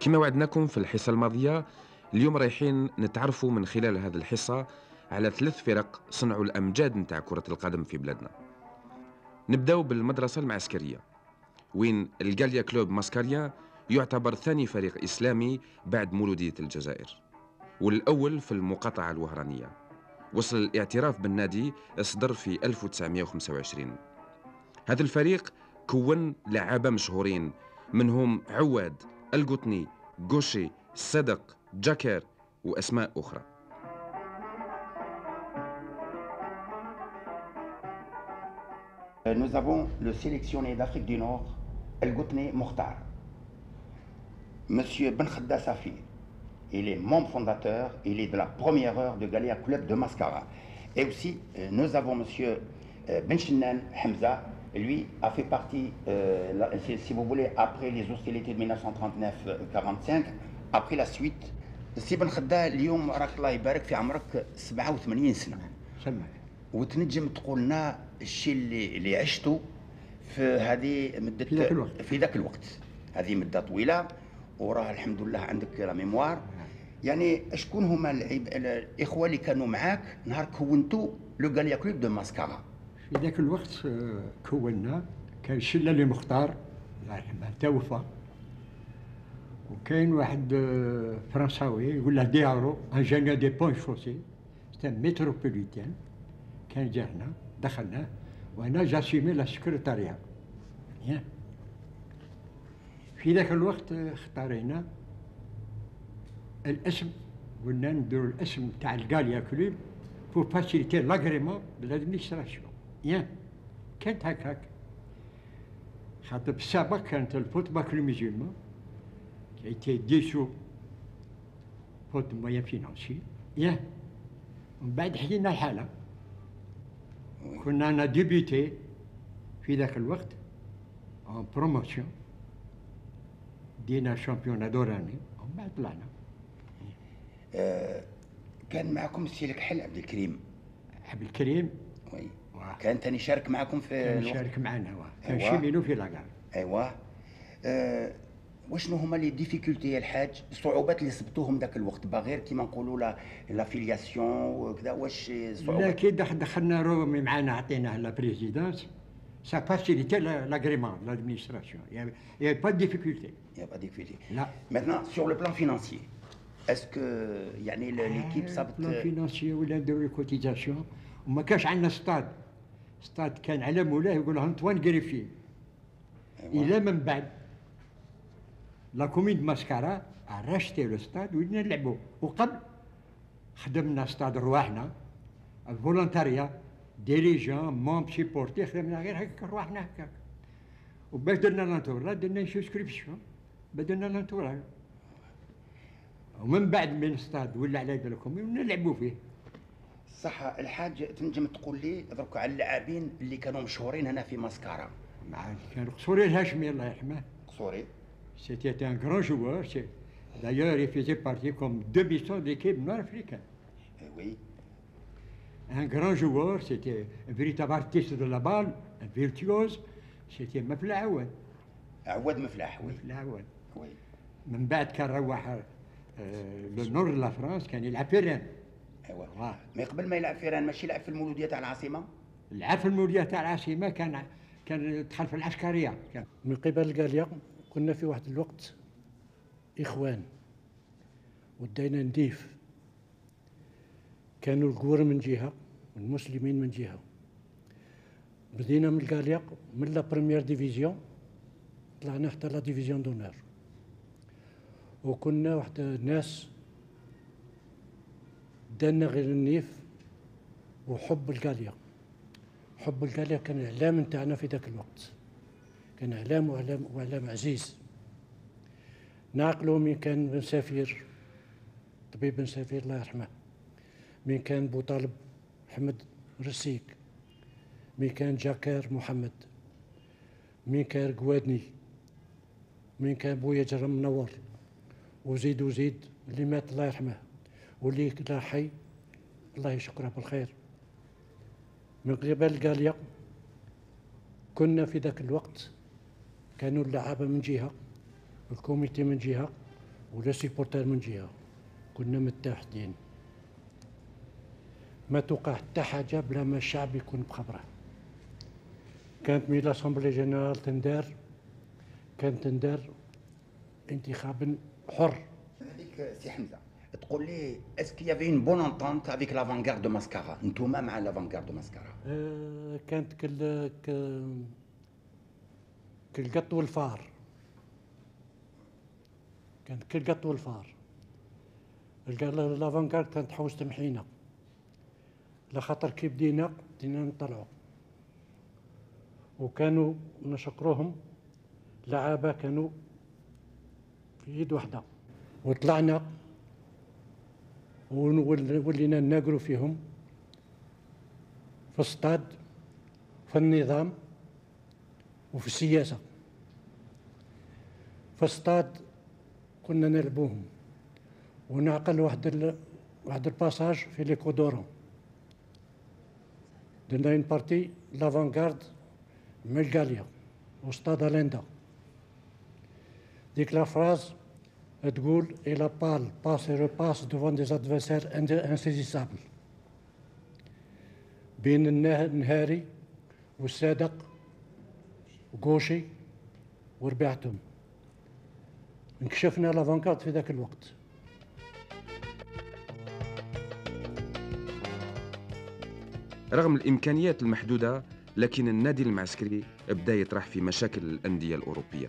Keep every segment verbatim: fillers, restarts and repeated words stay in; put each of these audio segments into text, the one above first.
كما وعدناكم في الحصة الماضية، اليوم رايحين نتعرفوا من خلال هذه الحصة على ثلاث فرق صنعوا الأمجاد نتاع كرة القدم في بلادنا. نبداو بالمدرسة المعسكرية، وين الجاليا كلوب ماسكاريا يعتبر ثاني فريق إسلامي بعد مولودية الجزائر، والأول في المقاطعة الوهرانية. وصل الاعتراف بالنادي صدر في ألف وتسعمائة وخمسة وعشرين. هذا الفريق كون لعابة مشهورين، منهم عواد، القطني، غوشي، صدق، جاكر وأسماء أخرى. Nous avons le sélectionné d'Afrique du Nord, El Goutni Mokhtar. Monsieur Ben Khadda Safi, il est membre fondateur, il est de la première heure de Galia Club de Mascara. Et aussi, euh, nous avons Monsieur euh, Ben Chinnan Hamza, lui a fait partie, euh, la, si, si vous voulez, après les hostilités de mille neuf cent trente-neuf quarante-cinq, après la suite. سي بن خدا اليوم راك الله يبارك في عمرك سبعة وثمانين سنة. سمع. وتنجم تقول لنا الشيء اللي اللي عشته في هذه مدة في ذاك الوقت. في ذاك الوقت. هذه مدة طويلة وراه الحمد لله عندك لا ميموار. يعني شكون هما الإخوة اللي كانوا معاك نهار كونتوا لو غاليا كلوب دو ماسكارا؟ في ذاك الوقت كونا كان شلة اللي مختار الله يرحمه توفى، وكاين واحد فرنساوي يقول له ديارو انجينيور دي بون شوسي، سيت متروبوليتان، كان جا هنا دخلناه وانا جاسيمي لا سكرتاريا. في ذاك الوقت اختارينا الاسم، قلنا نديرو الاسم تاع الغاليا كلوب بور فاسيليتي لاغريمون دو لادمينستراسيون. يان كانت هكاك، خاطر بالسابق كانت الفوتبال كلوب ميزيلمان qui a été dissous faute de moyens financiers. ياه ومن بعد حلينا الحالة. كنا أنا ديبيتي في ذاك الوقت en promotion، دينا شامبيون دوراني ومن بعد طلعنا. آه كان معكم السي الكحل عبد الكريم. عبد الكريم وي. كان تاني شارك معكم في كان شارك معنا واه. كان شيمينو في لاكار. ايوا. آه وشنو هما لي ديفيكولتي الحاج، الصعوبات اللي صبتوهم ذاك الوقت باغير كيما نقولوا لا لافيلياسيون وكذا، واش لا كي دخلنا رومي معنا عطيناه لا بريزيدانس سا فاسيليتي لاغريمون لادمينستراسيون، يا با ديفيكولتي. يا با ديفيكولتي. لا. ماتنا سور لو بلان فينانسيي اسكو يعني ليكيب صابت بلان فينانسيي ولا نديرو لي كوتيزاسيون، وما كانش عندنا ستاد. ستاد كان على مولاه يقول انطوان غريفي. الى من بعد لا كومين دو ماسكارا راشتي لو ستاد ولينا نلعبو، وقبل خدمنا ستاد رواحنا الفولونتاريا ديريجون مومب سيبورتي، خدمنا غير هكاك رواحنا هكاك. وباش درنا لانتورا درنا سوسكريبسيون، بدلنا لانتورا، ومن بعد من ستاد ولا على لا كومين نلعبو فيه. صح الحاج، تنجم تقول لي درك على اللاعبين اللي كانوا مشهورين هنا في ماسكارا؟ مع كان قصوري الهاشمي الله يرحمه. قصوري C'était un grand joueur. D'ailleurs, il faisait partie comme demi-son de l'équipe nord-africaine. Eh oui. Un grand joueur, c'était un véritable artiste de la balle, un virtuose. C'était Mefla Awad. عواد مفلاح. وي. مفلا عواد. وي. من بعد كان روح للنور لا فرنسا، كان يلعب في رين. ايوا. ما قبل ما يلعب في رين ماشي يلعب في المولودية تاع العاصمة؟ لعب في المولودية تاع العاصمة، كان كان دخل في العسكرية. كان من قبل الجاليا كنا في واحد الوقت إخوان ودينا نديف، كانوا الكور من جهة والمسلمين من جهة. بدينا من الجاليا من لا بريمير ديفيزيون طلعنا حتى لا ديفيزيون دونور، وكنا واحد الناس دانا غير النيف وحب الجاليا. حب الجاليا كان الإعلام نتاعنا في ذاك الوقت، كان إعلام وإعلام وإعلام عزيز. نعقلوا من كان بن سفير، طبيب بن سفير الله يرحمه، من كان بوطالب محمد رسيك، من كان جاكر محمد، من كان قوادني، من كان بويا جرم منور، وزيد وزيد اللي مات الله يرحمه، واللي لا حي الله يشكره بالخير. من قبل الجاليا كنا في ذاك الوقت كانوا اللعابة من جهة والكوميتي من جهة ولا سيبورتر من جهة، كنا متحدين. ما توقع حتى حاجة بلا ما الشعب يكون بخبره. كانت مي لاسامبلي جينيرال تندار، كانت تندار انتخاب حر. هذيك سي حمزة تقول لي اسكو يافي اون بون انتونت افيك لافانغارد دو ماسكارا، نتوما مع لافانغارد دو ماسكارا؟ آه كانت كل كالقط والفار، كانت كالقط والفار. لافانغارد كانت تحوس تمحينا، لخاطر كي بدينا بدينا نطلعوا، وكانوا نشكروهم لعابة كانوا في يد واحدة، وطلعنا ولينا نناقروا فيهم في السطاد، في النظام وفي السياسة. في السطاد كنا نلعبوهم ونعقل واحد ال... واحد الباساج في ليكودورون، درنا اون بارتي لافانغارد من الكاليا وستاد اليندا. ديك لا فراز تقول إلا بال باس et repasse devant des adversaires insaisissables، بين النهاري والصادق وقوشي وربيعتهم. انكشفنا لافانغارد في ذاك الوقت. رغم الإمكانيات المحدودة، لكن النادي المعسكري بدأ يطرح في مشاكل الأندية الأوروبية.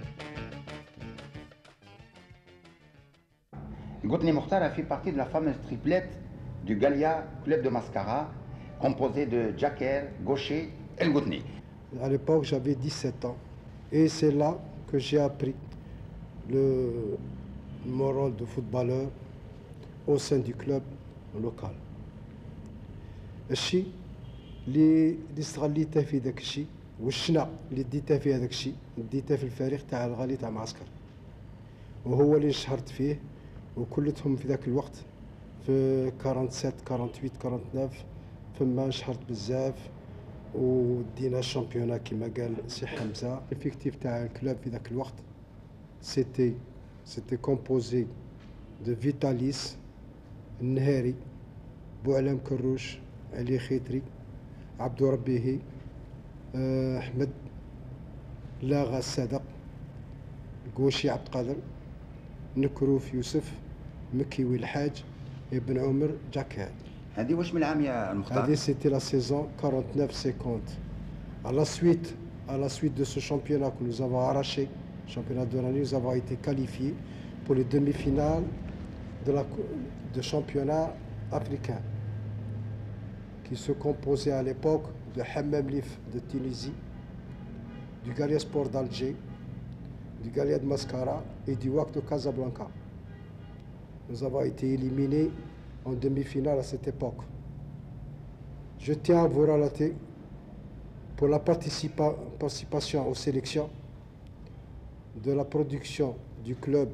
Goutni Mokhtar a fait partie de la fameuse triplette du Gallia Club de Mascara, composé de Djaker, Gaucher et le Goutni. À l'époque, j'avais dix-sept ans. Et c'est là que j'ai appris le, mon rôle de footballeur au sein du club local. الشيء اللي اللي استغليته في ذاك الشيء والشنا اللي ديته في هذاك الشيء ديته في الفريق تاع الغالي تاع معسكر، وهو اللي انشهرت فيه. وكلتهم في ذاك الوقت في سبعة وأربعين ثمانية وأربعين تسعة وأربعين فما انشهرت بزاف ودينا الشامبيونا كما قال سي حمزه. الفيكتيف تاع الكلوب في ذاك الوقت سيتي سيتي كومبوزي دو فيتاليس، النهاري، بوعلام كروش، علي خيتري، عبدو ربيهي، احمد لاغا الصدق، قوشي عبد القادر، نكروف يوسف، مكيوي الحاج، ابن عمر جاكاد. هذه واش من العام يا المختار؟ هذه سيتي لا سيزون quarante-neuf cinquante. À la suite, à la suite de ce championnat que nous avons arraché, championnat de l'année, nous avons été qualifiés pour les demi-finales de la de championnat africain, qui se composait à l'époque de Hammam Lif de Tunisie, du Gallia Sport d'Alger, du Gallia de Mascara et du W A C de Casablanca. Nous avons été éliminés en demi-finale à cette époque. Je tiens à vous relater pour la participa participation aux sélections de la production du club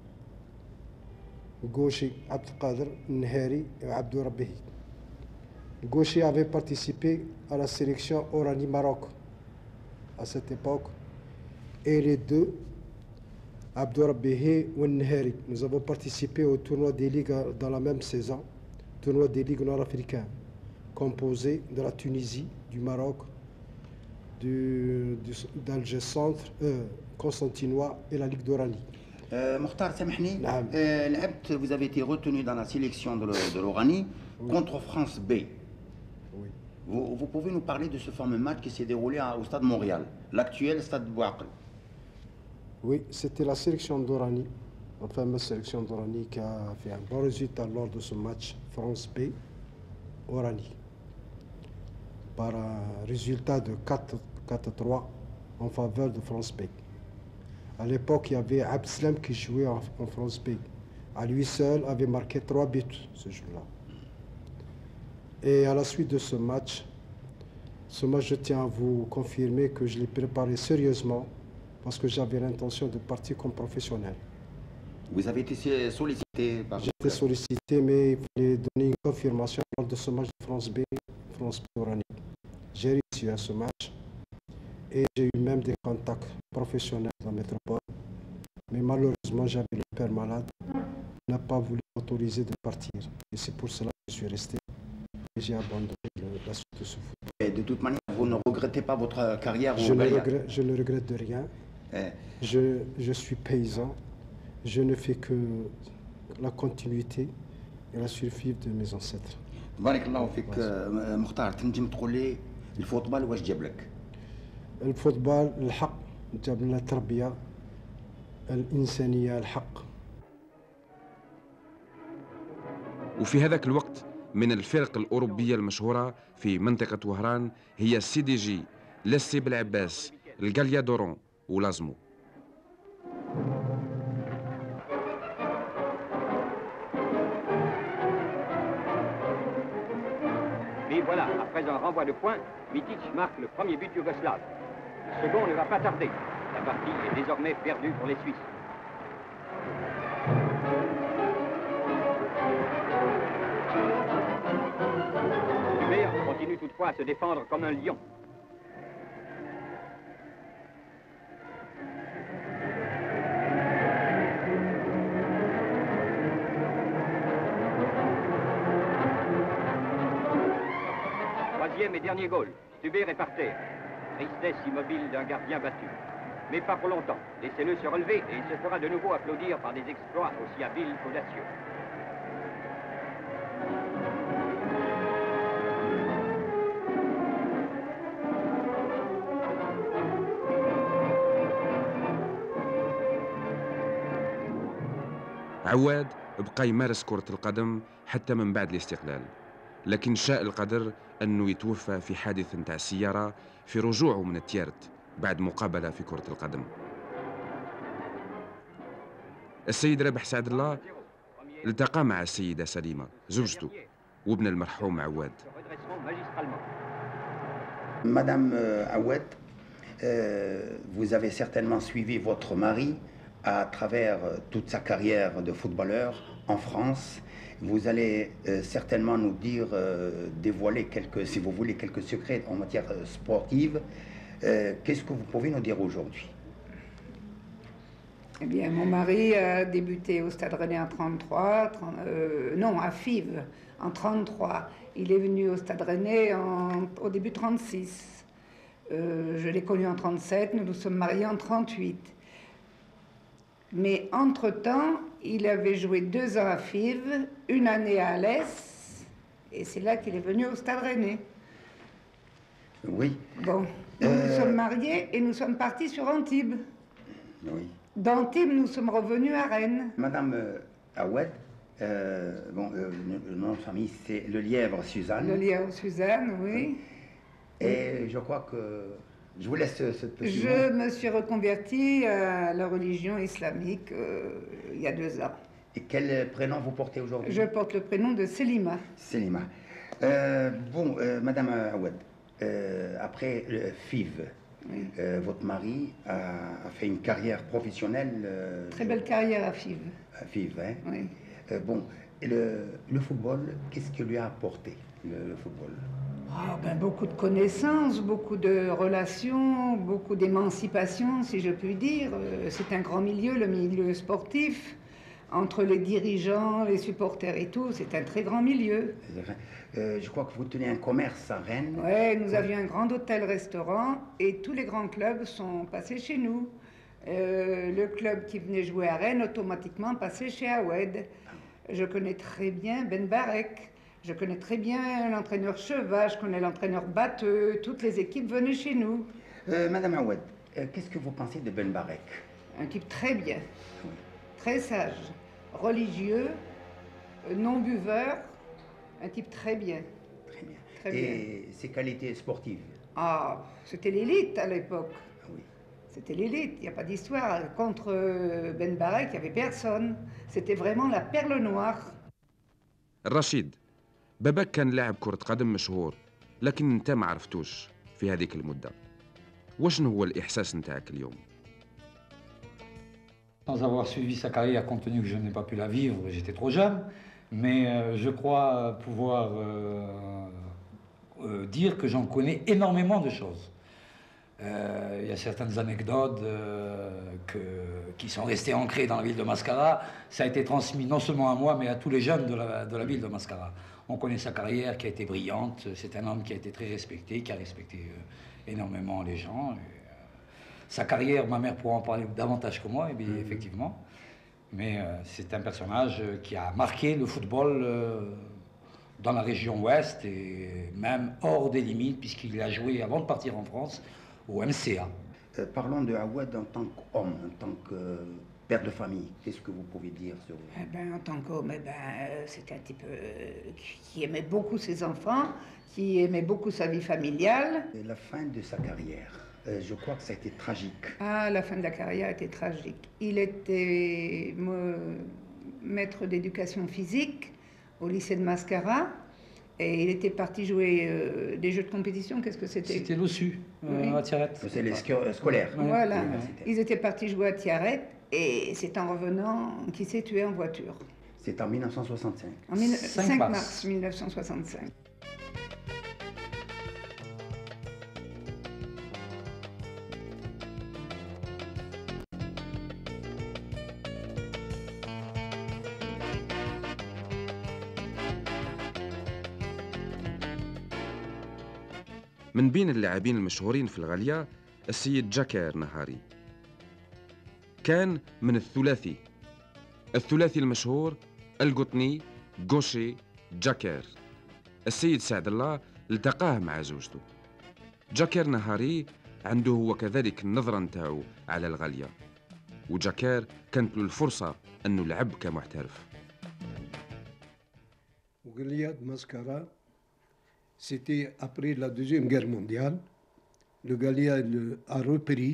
Gauchi Abdelkader Nhari et Abdou Rabbihi. Gauchi avait participé à la sélection Orani Maroc à cette époque et les deux, Abdou Rabbihi ou Nhari, nous avons participé au tournoi des ligues dans la même saison, tournoi des ligues nord-africains, composé de la Tunisie, du Maroc, d'Alger Centre, euh, Constantinois et la Ligue d'Oranie. Euh, Mokhtar, Samihni, نعم. euh, vous avez été retenu dans la sélection de l'Oranie oui. contre France B. Oui. Vous, vous pouvez nous parler de ce fameux match qui s'est déroulé au stade Montréal, l'actuel stade Bouakl? Oui, c'était la sélection d'Oranie, la fameuse sélection d'Oranie qui a fait un bon résultat lors de ce match France B, Oranie, par un résultat de quatre à trois en faveur de France B. À l'époque, il y avait Abdeslam qui jouait en, en France B. À lui seul, avait marqué trois buts ce jour-là. Et à la suite de ce match, ce match, je tiens à vous confirmer que je l'ai préparé sérieusement parce que j'avais l'intention de partir comme professionnel. Vous avez été sollicité par... J'étais sollicité, mais il fallait donner une confirmation lors de ce match de France B, France B Oranie. J'ai réussi à ce match et j'ai eu même des contacts professionnels dans la métropole Mais malheureusement, j'avais le père malade. Il n'a pas voulu m'autoriser de partir. Et c'est pour cela que je suis resté. Et j'ai abandonné le- la suite de ce football. Et de toute manière, vous ne regrettez pas votre carrière Je au ne, Galia? regrette, je ne regrette de rien. Eh, Je, je suis paysan. Je ne fais que la continuité et la survie de mes ancêtres. بارك الله فيك. آه، مختار، تنجم تقول لي الفوتبال واش جاب لك؟ الفوتبال الحق جاب لنا التربية الإنسانية الحق. وفي هذاك الوقت من الفرق الأوروبية المشهورة في منطقة وهران هي السي دي جي، لسي بالعباس، الجاليا دورون ولازمو. Et voilà, après un renvoi de points, Mitic marque le premier but yougoslave. Le second ne va pas tarder. La partie est désormais perdue pour les Suisses. Hubert continue toutefois à se défendre comme un lion. Troisième et dernier goal. Stubert est par terre. Tristesse immobile d'un gardien battu. Mais pas pour longtemps. Laissez-le se relever et il se fera de nouveau applaudir par des exploits aussi habiles qu'audacieux. عواد بقى يمارس كرة القدم حتى من بعد الاستقلال، لكن شاء القدر أنه يتوفى في حادث نتاع السيارة في رجوعه من التيارت بعد مقابلة في كرة القدم. السيد رابح سعد الله التقى مع السيدة سليمة زوجته وابن المرحوم عواد. Madame euh, Aoued, euh, vous avez certainement suivi votre mari à travers euh, toute sa carrière de footballeur en France. Vous allez euh, certainement nous dire, euh, dévoiler quelques, si vous voulez, quelques secrets en matière euh, sportive. Euh, Qu'est-ce que vous pouvez nous dire aujourd'hui? Eh bien, mon mari a débuté au Stade Rennais en trente-trois, trente, euh, non, à Fives en trente-trois. Il est venu au Stade Rennais en, au début trente-six. Euh, je l'ai connu en trente-sept, nous nous sommes mariés en trente-huit. Mais entre-temps, il avait joué deux ans à Fives, une année à Alès, et c'est là qu'il est venu au Stade Rennais. Oui. Bon, nous Euh, nous sommes mariés et nous sommes partis sur Antibes. Oui. D'Antibes, nous sommes revenus à Rennes. Madame euh, Aoued, euh, bon, euh, le, le nom de famille, c'est Le Lièvre Suzanne. Le lien aux Suzanne, oui. Et je crois que je vous laisse ce, ce petit mot. Je me suis reconvertie à la religion islamique euh, il y a deux ans. Et quel prénom vous portez aujourd'hui? Je porte le prénom de Selima. Selima. Euh, bon, euh, Madame Aoued, euh, après le Fives, Oui. euh, votre mari a, a fait une carrière professionnelle. euh, Très belle carrière à Fives. À Fives, hein. Oui. Euh, bon, et le, le football, qu'est-ce que lui a apporté, le, le football? Ah, ben, beaucoup de connaissances, beaucoup de relations, beaucoup d'émancipation, si je puis dire. Euh, C'est un grand milieu, le milieu sportif. Entre les dirigeants, les supporters et tout, c'est un très grand milieu. Euh, je crois que vous tenez un commerce à Rennes. Oui, nous avions un grand hôtel-restaurant et tous les grands clubs sont passés chez nous. Euh, le club qui venait jouer à Rennes, automatiquement passait chez Aoued. Je connais très bien Ben Barek, je connais très bien l'entraîneur Chevat, je connais l'entraîneur Batteux, toutes les équipes venaient chez nous. Euh, Madame Aoued, euh, qu'est-ce que vous pensez de Ben Barek? Un type très bien, très sage, religieux, euh, non buveur, un type très bien. Très bien. Très Et ses qualités sportives? Ah, c'était l'élite à l'époque. Ah oui. C'était l'élite, il n'y a pas d'histoire. Contre euh, Ben Barek, il n'y avait personne. C'était vraiment la perle noire. الرشيد، باباك كان لاعب كرة قدم مشهور، لكن انت ما عرفتوش في هذيك المدة. وشنو هو الإحساس نتاعك اليوم؟ Sans avoir suivi sa carrière, compte tenu que je n'ai pas pu la vivre, j'étais trop jeune, mais euh, je crois pouvoir euh, euh, dire que j'en connais énormément de choses. Euh, il y a certaines anecdotes euh, que, qui sont restées ancrées dans la ville de Mascara. Ça a été transmis non seulement à moi, mais à tous les jeunes de la, de la ville de Mascara. On connaît sa carrière qui a été brillante. C'est un homme qui a été très respecté, qui a respecté euh, énormément les gens. Et, euh, sa carrière, ma mère pourra en parler davantage que moi, et bien, mmh. effectivement. Mais euh, c'est un personnage qui a marqué le football euh, dans la région ouest et même hors des limites, puisqu'il a joué avant de partir en France au M C A. Euh, parlons de Aoued en tant qu'homme, en tant que père de famille. Qu'est-ce que vous pouvez dire sur lui? Eh ben, en tant qu'homme, eh ben, euh, c'était un type euh, qui aimait beaucoup ses enfants, qui aimait beaucoup sa vie familiale. Et la fin de sa carrière, euh, je crois que ça a été tragique. Ah, la fin de la carrière était tragique. Il était me, maître d'éducation physique au lycée de Mascara. Et il était parti jouer euh, des jeux de compétition. Qu'est-ce que c'était? C'était l'O S U, euh, oui. à Tiaret. C'est les sco scolaires. Voilà. Ils étaient partis jouer à Tiaret et c'est en revenant qu'il s'est tué en voiture. C'est en mille neuf cent soixante-cinq. En cinq mars mille neuf cent soixante-cinq. من بين اللاعبين المشهورين في الغالية السيد جاكير نهاري. كان من الثلاثي الثلاثي المشهور القطني غوشي جاكير. السيد سعد الله التقاه مع زوجته. جاكير نهاري عنده هو كذلك النظرة نتاعو على الغالية، وجاكير كانت له الفرصة أنه لعب كمحترف. وغالية ماسكارا c'était après la Deuxième Guerre mondiale. Le Gallia a repris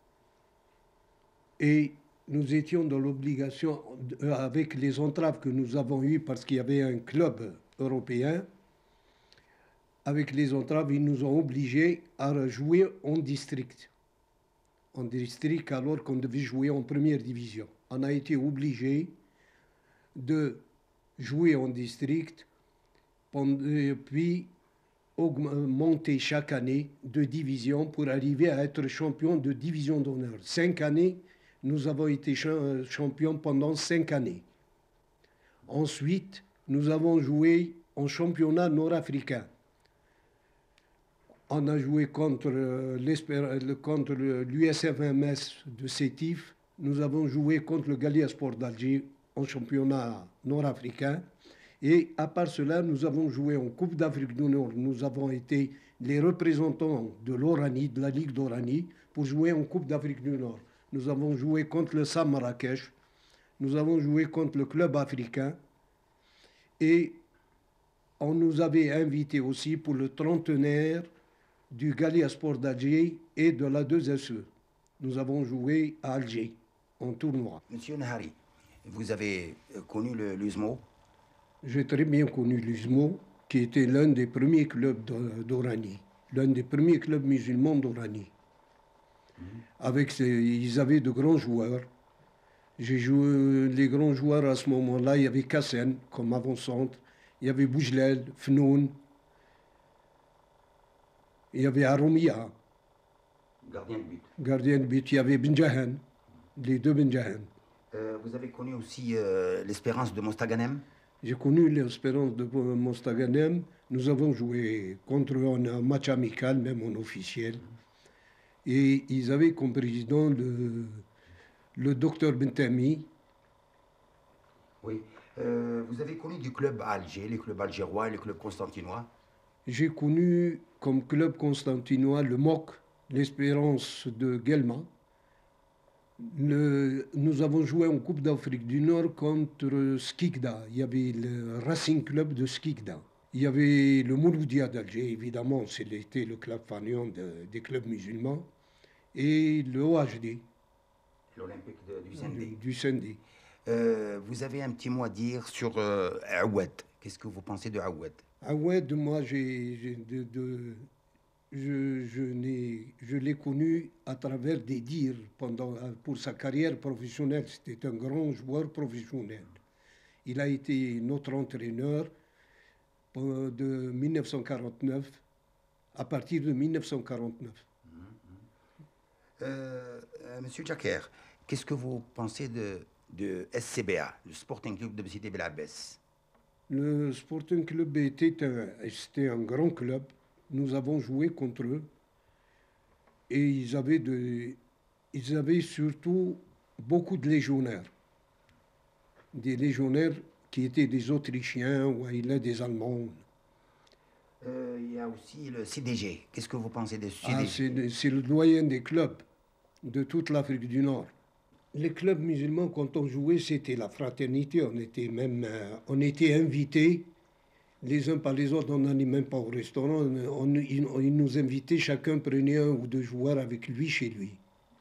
et nous étions dans l'obligation, avec les entraves que nous avons eues parce qu'il y avait un club européen, avec les entraves, ils nous ont obligés à jouer en district. En district alors qu'on devait jouer en première division. On a été obligés de jouer en district, puis augmenter chaque année de division pour arriver à être champion de division d'honneur. Cinq années, nous avons été champions pendant cinq années. Ensuite, nous avons joué en championnat nord-africain. On a joué contre l'U S F M S de Sétif. Nous avons joué contre le Gallia Sport d'Alger en championnat nord-africain. Et à part cela, nous avons joué en Coupe d'Afrique du Nord. Nous avons été les représentants de l'Oranie, de la Ligue d'Oranie, pour jouer en Coupe d'Afrique du Nord. Nous avons joué contre le Sam Marrakech. Nous avons joué contre le club africain. Et on nous avait invités aussi pour le trentenaire du Gallia Sport d'Alger et de la deux S E. Nous avons joué à Alger, en tournoi. Monsieur Nahari, vous avez connu le l'U S M O? J'ai très bien connu l'U S M O, qui était l'un des premiers clubs d'Oranie, l'un des premiers clubs musulmans d'Oranie. Mmh. Avec ces, ils avaient de grands joueurs. J'ai joué les grands joueurs à ce moment-là. Il y avait Kassen comme avant-centre, il y avait Boujlel, Fnoun, il y avait Aromia, gardien de but. Gardien de but, il y avait Benjahan, les deux Benjahan. Euh, vous avez connu aussi euh, l'Espérance de Mostaganem? J'ai connu l'Espérance de Mostaganem. Nous avons joué contre eux en un match amical, même en officiel. Et ils avaient comme président le, le docteur Bentami. Oui. Euh, vous avez connu du club à Alger, les clubs algérois et les clubs constantinois? J'ai connu comme club constantinois le M O C, l'Espérance de Guelma. Le, nous avons joué en Coupe d'Afrique du Nord contre Skikda. Il y avait le Racing Club de Skikda. Il y avait le Mouloudia d'Alger, évidemment, c'était le club fanion de, des clubs musulmans. Et le O H D. L'Olympique du Sendé. Du Sendé. Euh, vous avez un petit mot à dire sur euh, Aoued. Qu'est-ce que vous pensez de Aoued? Aoued, moi, j'ai de... de Je, je, je l'ai connu à travers des dires pendant, pour sa carrière professionnelle. C'était un grand joueur professionnel. Il a été notre entraîneur de mille neuf cent quarante-neuf, à partir de mille neuf cent quarante-neuf. Euh, euh, Monsieur Jacker, qu'est-ce que vous pensez de, de S C B A, le Sporting Club de Sidi Bel Abbès? Le Sporting Club était un, c'était un grand club. Nous avons joué contre eux. Et ils avaient, de, ils avaient surtout beaucoup de légionnaires. Des légionnaires qui étaient des Autrichiens ou des Allemands. Euh, il y a aussi le C D G. Qu'est-ce que vous pensez de C D G? Ah, c'est le doyen des clubs de toute l'Afrique du Nord. Les clubs musulmans, quand on jouait, c'était la fraternité. On était même, euh, on était invités les uns par les autres. On n'allait même pas au restaurant. On, on, ils, ils nous invitaient, chacun prenait un ou deux joueurs avec lui chez lui.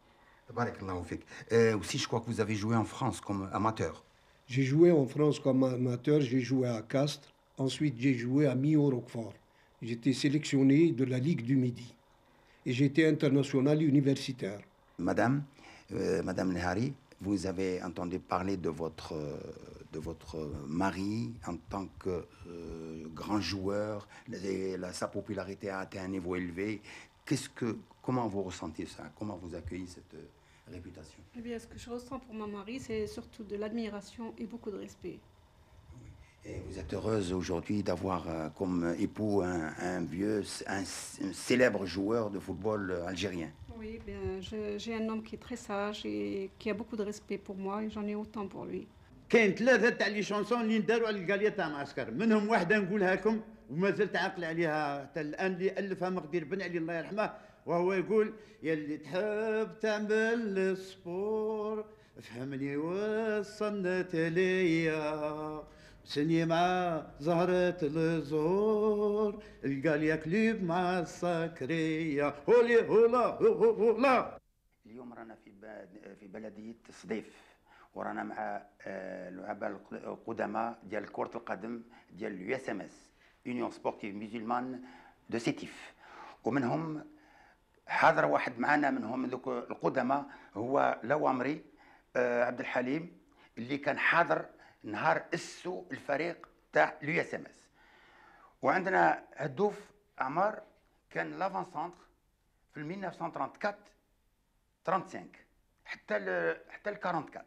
Euh, aussi, je crois que vous avez joué en France comme amateur. J'ai joué en France comme amateur. J'ai joué à Castres. Ensuite, j'ai joué à Millau-Roquefort. J'étais sélectionné de la Ligue du Midi. Et j'étais international universitaire. Madame, euh, Madame Nehari, vous avez entendu parler de votre, de votre mari en tant que euh, grand joueur. La, la, sa popularité a atteint un niveau élevé. Qu'est-ce que, comment vous ressentez ça? Comment vous accueillez cette euh, réputation? Eh bien, ce que je ressens pour mon mari, c'est surtout de l'admiration et beaucoup de respect. Et vous êtes heureuse aujourd'hui d'avoir euh, comme époux un, un vieux, un, un célèbre joueur de football algérien. Oui, bien, j'ai un homme qui est très sage et qui a beaucoup de respect pour moi et j'en ai autant pour lui. كاين ثلاثة تاع لي شونسون اللي نداروا على القالية تاع معسكر، منهم واحدة نقولها لكم وما زلت عاقل عليها حتى الآن اللي ألفها مقدير بن علي الله يرحمه، وهو يقول يا اللي تحب تعمل السبور فهمني وصلت ليا سني مع زهرة الزهور القالية كليب مع السكرية هولي هولا هولا. اليوم رانا في في بلدية صديف ورانا مع اللعباء القدماء ديال كرة القدم ديال اليو اس ام اس يونيون سبورتيف ميزولمان دو سيتيف، ومنهم حاضر واحد معنا منهم ذوك القدماء هو لوامري عبد الحليم اللي كان حاضر نهار اسسوا الفريق تاع اليو اس ام اس. وعندنا هدوف عمار كان لافان سونتر في ألف وتسعمائة وأربعة وثلاثين خمسة وثلاثين حتى ال حتى ال أربعة وأربعين.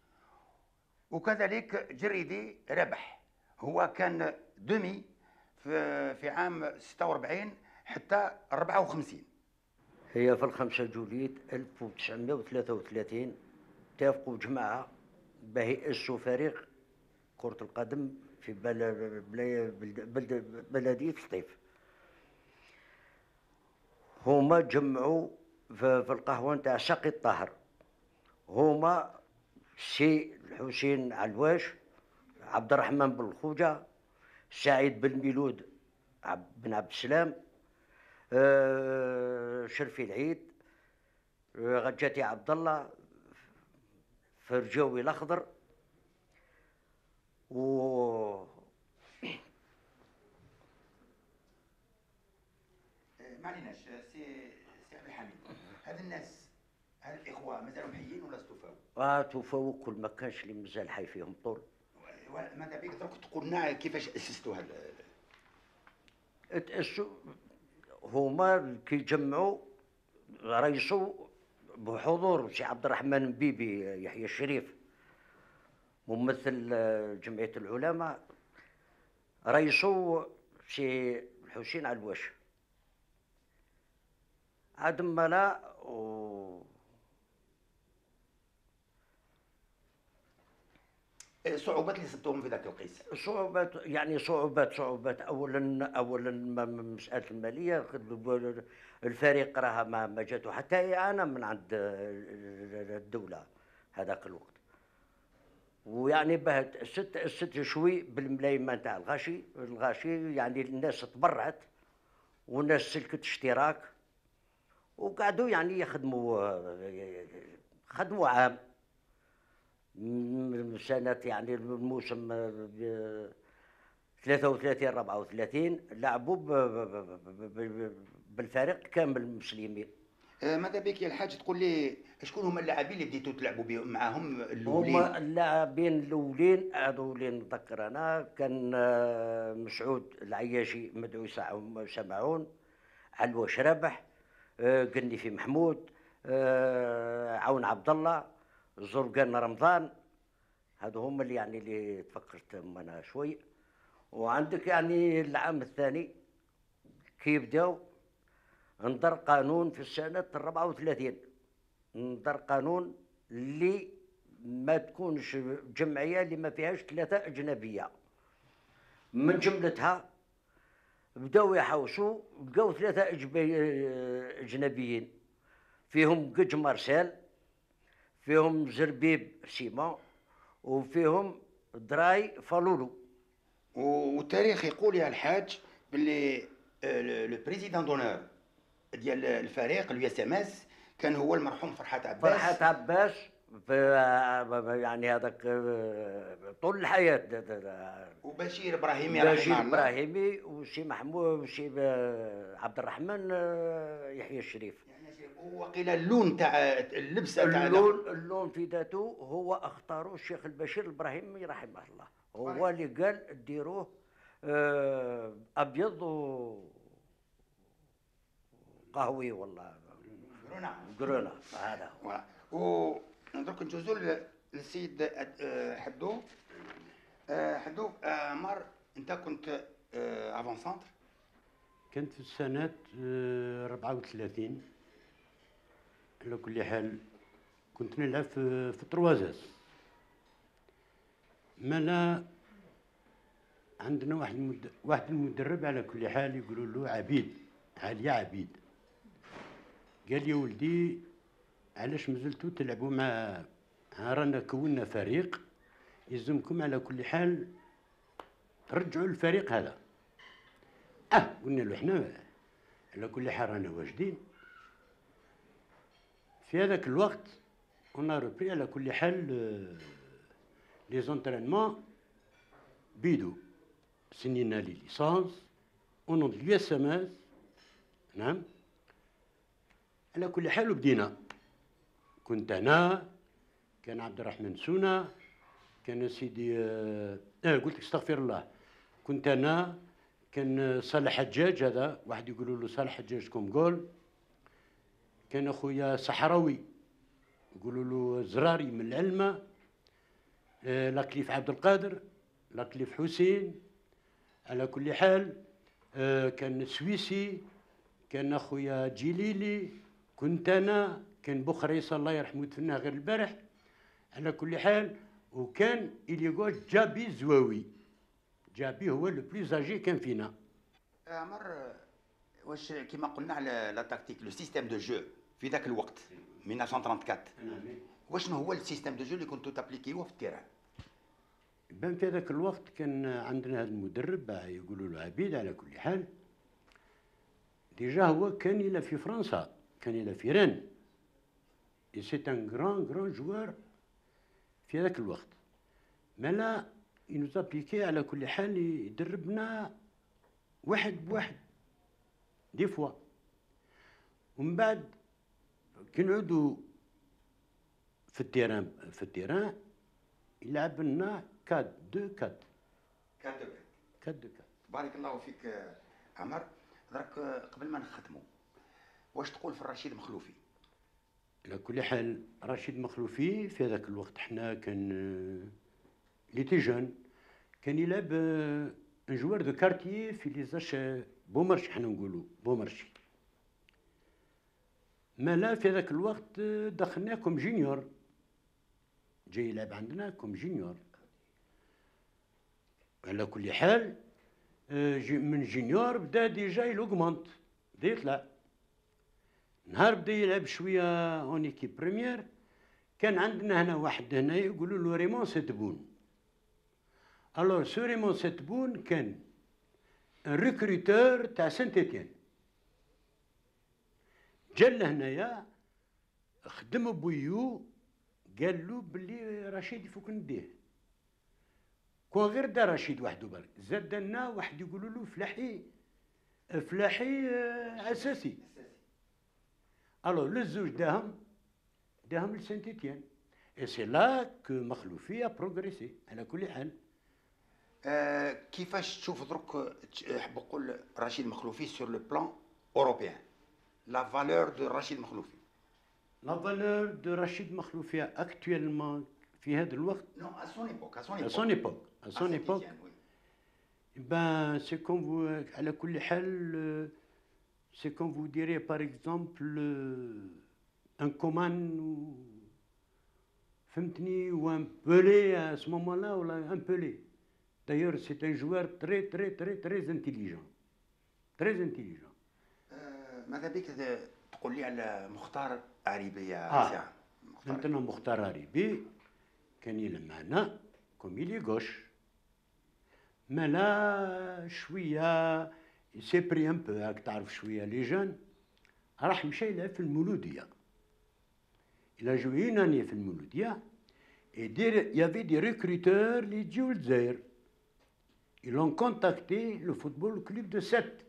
وكذلك جريدي ربح هو كان دومي في في عام ستة وأربعين حتى أربعة وخمسين. هي في الخمسة جوليت ألف وتسعمائة وثلاثة وثلاثين اتفقوا جماعة باه يأسسوا فريق كرة القدم في بلدية سطيف. هما جمعوا في القهوة نتاع ساقي الطاهر، هما سي الحسين علواش، عبد الرحمن بن الخوجة، سعيد بن ميلود بن عبد السلام، آه شرفي العيد، آه غجاتي عبد الله، فرجاوي الاخضر، و ما عليناش سي سي عبد الحميد. هاد الناس هاد الاخوه مازالوا حيين ولا استوفاو؟ اه توفاو، كل ما كانش اللي مازال حي فيهم طول. ماذا بيك دروك تقول لنا كيفاش اسستوا هاد تاسسوا؟ هما كيجمعوا رئيسوا بحضور سي عبد الرحمن بيبي يحيى الشريف ممثل جمعية العلماء، رئيسوا سي الحسين علواش. عاد ما لا و... صعوبات اللي صدتوهم في ذاك القيس؟ صعوبات يعني صعوبات صعوبات اولا اولا مساله الماليه. الفريق راه ما ما جاتو حتى اعانه من عند الدوله هذاك الوقت، ويعني باه تاسست تاسست شوي بالملايمه تاع الغاشي. الغاشي يعني الناس تبرعت والناس سلكت اشتراك وقعدوا يعني يخدموا خدموا عام سنة يعني الموسم ثلاثة وثلاثين أربعة وثلاثين لعبوا بالفريق كامل المسلمين. ماذا بك يا الحاج تقول لي شكون هما اللاعبين اللي بديتوا تلعبوا بهم معاهم الاولين؟ هما اللاعبين الاولين هذو اللي نتذكر انا كان مسعود العياشي مدعو سمعون، علواش ربح، قنيفي محمود، آه عون عبد الله، زرقان رمضان، هذو هم اللي يعني اللي تفكرت انا شوي. وعندك يعني العام الثاني كي بداو انظر قانون في السنة الرابعة وثلاثين، انظر قانون اللي ما تكونش جمعية اللي ما فيهاش ثلاثة أجنبية. من جملتها بداو يحوسوا بقاو ثلاثة أجنبيين، فيهم قج مارسيل، فيهم زربيب سيمون، وفيهم دراي فالولو. والتاريخ يقول يا الحاج باللي لو بريزيدون دونور ديال الفريق اليو اس ام اس كان هو المرحوم فرحات عباس. فرحات عباس يعني هذاك طول الحياه. وبشير ابراهيمي رحمه الله. بشير ابراهيمي وشي محمود وشي عبد الرحمن يحيى الشريف. وقيل اللون تاع اللبسه تاع اللون اللون في ذاته هو اختاروا الشيخ البشير الابراهيمي رحمه الله، هو اللي قال ديروه ابيض وقهوي والله قرونا قرونا هذا هو. ودرك نجوزو للسيد حدو. حدو عمر، انت كنت افون سونتر؟ كنت في السنة أربعة وثلاثين. على كل حال كنت نلعب في في تروازاس. مالا عندنا واحد المد... واحد المدرب على كل حال يقولوا له عبيد، عليا عبيد. قال لي ولدي علاش مازلتوا تلعبوا مع رانا كونا فريق، يلزمكم على كل حال ترجعوا الفريق هذا. اه قلنا له احنا على كل حال رانا واجدين. في هذاك الوقت on a repris على كل حال لي زونترينمون بيدو. سنينا لي ليسانس او نون دو اس ام اس. نعم. على كل حال وبدينا. كنت انا، كان عبد الرحمن سونا، كان سيدي اه قلت لك استغفر الله، كنت انا، كان صالح حجاج، هذا واحد يقولوا له صالح حجاج كومغول، كان اخويا صحراوي يقولوا له زراري من العلمة، آه لاكليف عبد القادر، لاكليف حسين. على كل حال آه كان سويسي، كان اخويا جليلي، كنت انا، كان بخريص الله يرحمه تفناه غير البارح. على كل حال وكان إليغو جابي زواوي. جابي هو لو بلوز اجي كان فينا. عمر، واش كيما قلنا على لا تاكتيك لو سيستيم دو جو في ذاك الوقت ألف وتسعمائة وأربعة وثلاثين، واشنو هو السيستيم دو جو اللي كنتو تابليكيوه في التيران؟ بان في هذاك الوقت كان عندنا هذا المدرب يقولوا له عبيد. على كل حال ديجا هو كان الى في فرنسا، كان الى في رين، اي سي ان غران غران جوار في هذاك الوقت. مالا ينوز ابليكي على كل حال يدربنا واحد بواحد دي فوا. ومن بعد كي نعودو في التيران في التيران يلعب لنا كات دو كات. كات دو كات. كات دو كات. بارك الله فيك عمر. درك قبل ما نختموا، واش تقول في الرشيد مخلوفي؟ على كل حال رشيد مخلوفي في هذاك الوقت احنا كان لي تي جون، كان يلعب ان جوار دو كارتيي في لي زاش بومرشي، حنا نقولوا بومرشي. مالا في هذاك الوقت دخلناه كوم جونيور، جاي يلعب عندنا كوم جونيور. على كل حال من جونيور بدا ديجا يلوغمونت، بدا يطلع. نهار بدا يلعب شويه اون ايكيب بريمير، كان عندنا هنا واحد هنا يقولوا له ريمون ستبون. الور سو ريمون ستبون كان ان ريكروتور تاع سانت اتيان، جا لهنايا خدم بويو، قال له بلي رشيد يفوك نديه. كون غير دا رشيد وحده برك، زاد لنا واحد يقولوا له فلاحي، فلاحي اساسي. الو للزوج داهم داهم لسانت اتيان. اي سي لا كو مخلوفي ا بروغريسي. على كل حال آه كيفاش تشوف درك حاب نقول رشيد مخلوفي سور لو بلان اوروبيان، لا فالور دو رشيد مخلوفي؟ لا فالور دو رشيد مخلوفية اكتويلمون في هذا الوقت. Non, à son époque, à son À époque. son époque. À son époque. Ben, c'est comme vous, على كل حال, c'est comme vous direz par exemple un Coman ou فهمتني ou un Pelé à ce moment-là ou un Pelé. D'ailleurs, c'est un joueur très très très très intelligent. Très intelligent. ماذا بك تقول لي على مختار عريبي يا آه. ساعة؟ Maintenant, مختار عريبي كان يلعب معنا كوميلي غوش. ما لا شوية سي بري ان بو هاك تعرف شوية لي جون. راح مشى يلعب في المولودية. Il a joué une année في المولودية. Et il y avait des recruteurs اللي يجيو للجزائر. Ils ont contacté le football club de Sète.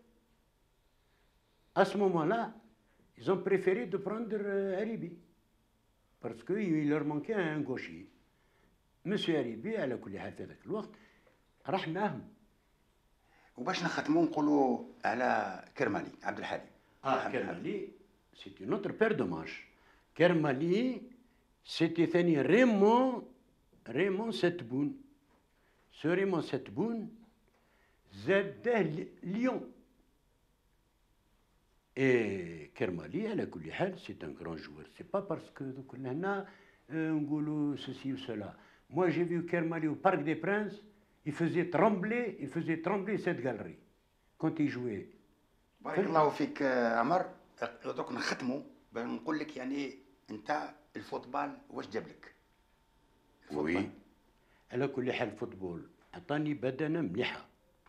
À ce moment-là, ils ont préféré de prendre Haribi. Parce qu'il leur manquait un gaucher. Monsieur Haribi, على كل حال في ذاك الوقت راح معاهم. وباش نختموا نقولوا على كرمالي عبد الحليم. اه كرمالي سيتي نوتر بير دو مارش. كرمالي سيتي ثاني ريمون ريمون ستبون. سو ريمون ستبون زاده ليون. اي كرمالي على كل حال سي ان غران جوور. سي با باسكو كنا هنا نقولوا سوسي وسلا. Moi j'ai vu Kermali au Parc des Princes, il faisait trembler, il faisait trembler cette galerie quand il jouait. بارك الله فيك عمر. دوك نختموا بنقول لك يعني انت الفوتبال واش جاب لك؟ وي على كل حال الفوتبول عطاني بدنه مليحه.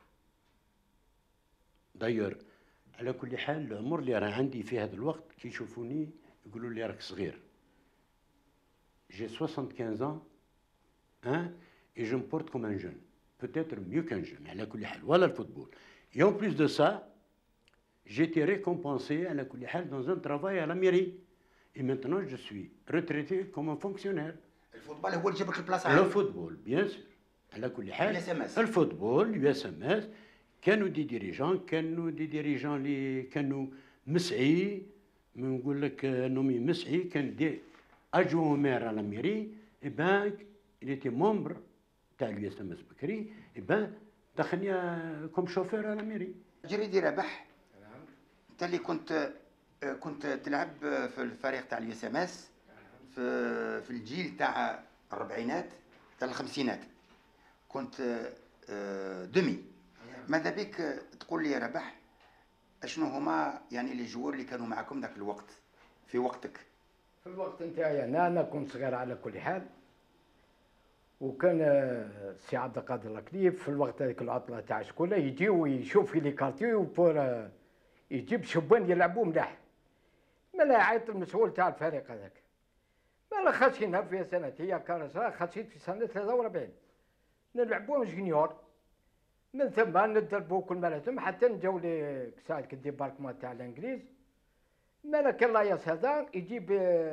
داير على كل حال العمر اللي راه عندي في هذا الوقت كي يشوفوني يقولوا لي راك صغير. J'ai soixante-quinze ans. Hein, et je me porte comme un jeune, peut-être mieux qu'un jeune, à la كل حال, voilà le football. Et en plus de ça, j'ai été récompensé à la كل حال dans un travail à la mairie. Et maintenant, je suis retraité comme un fonctionnaire. الفوتبال هو اللي جاب لك البلاصه. Le football, bien sûr. على كل حال. الفوتبول, l'U S M S, كانوا دي ديريجون, كانوا دي ديريجون اللي كانوا مسعي, نقول لك نومي مسعي, كان دي adjoint maire à la mairie, et ben il était membre تاع اليو اس ام اس بكري. اي بان دخلني كوم شوفير على ميري. جريدي ربح. نعم. انت اللي كنت كنت تلعب في الفريق تاع اليو اس ام اس في في الجيل تاع الربعينات تاع الخمسينات. كنت دمي. ماذا بك تقول لي يا ربح اشنو هما يعني لي جوار اللي كانوا معكم ذاك الوقت في وقتك؟ في الوقت نتاعي انا انا كنت صغير على كل حال. وكان السي عبد القادر الكليف في الوقت هذيك العطله تاع الشكوله يجي ويشوف في لي كارتيو بور يجيب شبان يلعبوا ملاح. مالا عيط المسؤول تاع الفريق هذاك. مالا خشينا في سنه هي كان خشيت في سنه ثلاثة وأربعين نلعبوا جونيور. من ثم ندربوا كل ما لازم حتى نجاو لي ساعه الديباركمون تاع الانجليز. مالا كان لاياس هذا يجيب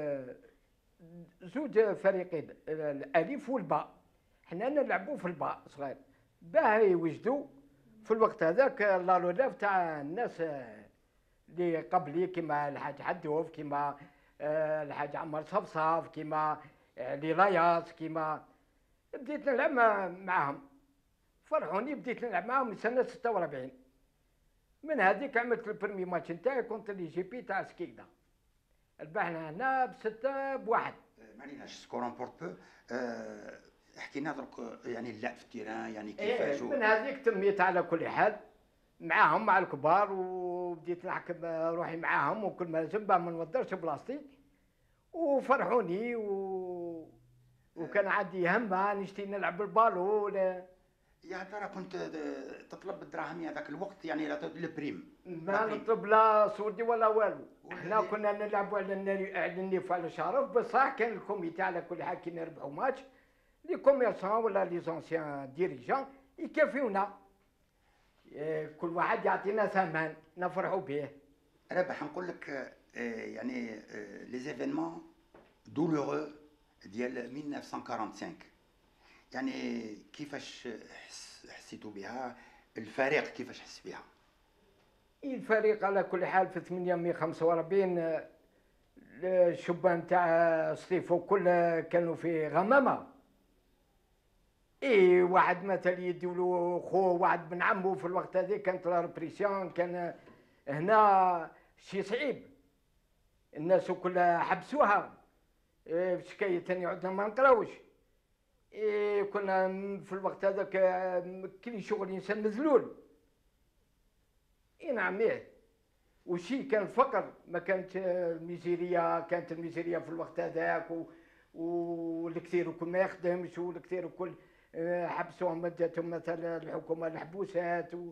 زوج فريقين الالف والباء. حنا نلعبوا في الباء صغير باه يوجدوا في الوقت هذاك لالولاف تاع الناس اللي قبلي كيما الحاج حدوف كيما الحاج عمر صفصاف كيما لي لاياس كيما بديت نلعب معاهم. فرحوني بديت نلعب معاهم من سنه ستة وأربعين. من هذيك عملت البرمي ماتش نتاعي كونتر لي جي بي تاع سكيكدا. ربحنا هنا بستة بواحد. ما عليناش سكور اون بورت بو. احكي لنا درك يعني اللعب في التيران يعني كيفاش. من هذيك تميت على كل حال معاهم مع الكبار وبديت نحكم روحي معاهم وكل ما لازم باه ما نوضرش بلاصتي وفرحوني و... وكان عندي همه نشتي نلعب بالبالو. يا ترى كنت تطلب الدراهم هذاك الوقت يعني البريم؟ ما نطلب لا سودي ولا والو. احنا كنا نلعبوا على على النيف على الشرف بصح كان الكوميتي على كل حال كي نربحوا ماتش لي كوميرسون ولا لي زونسيان ديريجون يكافيونا. كل واحد يعطينا ثمن نفرحوا به. ربح نقول لك يعني لي زيفينمون دولورو ديال ألف وتسعمائة وخمسة وأربعين يعني كيفاش حسيتوا بها؟ الفريق كيفاش حس بها؟ الفريق على كل حال في ثمانمائة وخمسة وأربعين الشبان تاع صيفو كل كانوا في غمامه. اي واحد مثلا يديولو خوه واحد من عمه في الوقت هذا كانت لا ريبريسيون، كان هنا شي صعيب، الناس كلها حبسوها في شكاية تاني عدنا ما نقراوش. إيه كنا في الوقت هذاك كل شغل انسان مذلول. اي نعم ايه، وشي كان فقر، ما كانت الميزيريا، كانت الميزيريا في الوقت هذاك، والكثير الكل ما يخدمش، والكثير الكل حبسوهم مدتهم مثلا الحكومه الحبوسات و...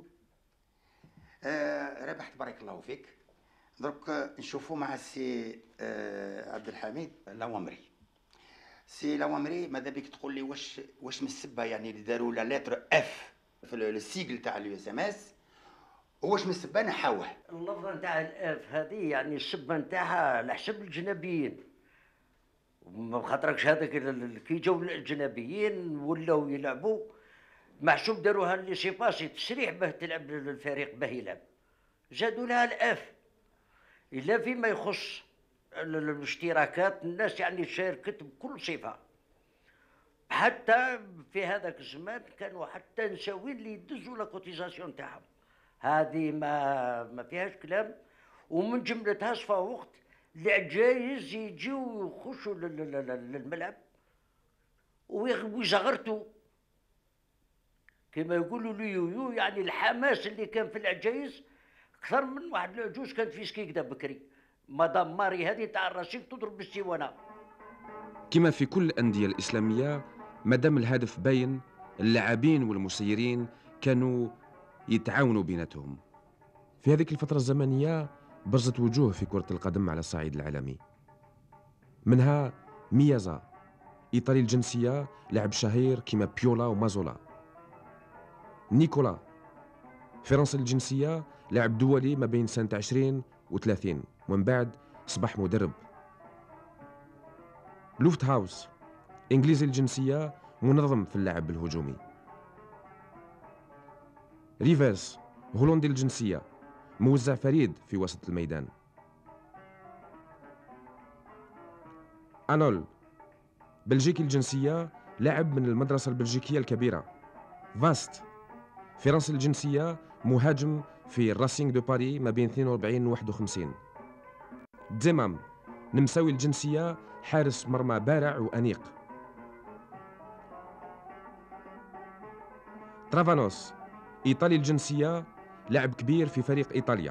آه ربحت بارك الله فيك. درك نشوفوا مع السي آه عبد الحميد لاوامري. سي لاوامري ماذا بك تقول لي واش واش من السبه يعني اللي داروا لا لتر اف في السيجل تاع اليو اس ام اس، واش من السبه نحاوه؟ اللفظه نتاع الاف هذه يعني السبه نتاعها على حسب الجنابيين، ما خاطركش هذاك كي جاو الاجنبيين ولاو يلعبوا محسوب داروها اللي سي باسي تسريح باه تلعب الفريق باه يلعب، زادوا لها الاف. الا فيما يخص الاشتراكات الناس يعني شاركت بكل صفه، حتى في هذاك الزمان كانوا حتى نساوين اللي يدزوا لا كوتيزاسيون تاعهم، هذه ما ما فيهاش كلام. ومن جملتها صفا وقت العجايز يجيو يخشوا للملعب ويزغرتوا كما يقولوا اليويو، يعني الحماس اللي كان في العجايز اكثر من واحد العجوز كانت في سكيكدا بكري، مدام ماري هذه تاع الرشيد تضرب بالسيوانه. كما في كل الأندية الإسلامية، مادام الهدف باين، اللاعبين والمسيرين كانوا يتعاونوا بيناتهم. في هذه الفترة الزمنية برزت وجوه في كرة القدم على الصعيد العالمي، منها ميازا إيطالي الجنسية، لاعب شهير كما بيولا ومازولا. نيكولا فرنسي الجنسية، لاعب دولي ما بين سنة عشرين وثلاثين، ومن بعد أصبح مدرب. لوفت هاوس إنجليزي الجنسية، منظم في اللعب الهجومي. ريفيرس هولندي الجنسية، موزع فريد في وسط الميدان. أنول بلجيكي الجنسية، لاعب من المدرسة البلجيكية الكبيرة. فاست فرنسي الجنسية، مهاجم في الراسينغ دو باري ما بين اثنين وأربعين و واحد وخمسين. دزيمام نمساوي الجنسية، حارس مرمى بارع وأنيق. ترافانوس إيطالي الجنسية، لاعب كبير في فريق إيطاليا.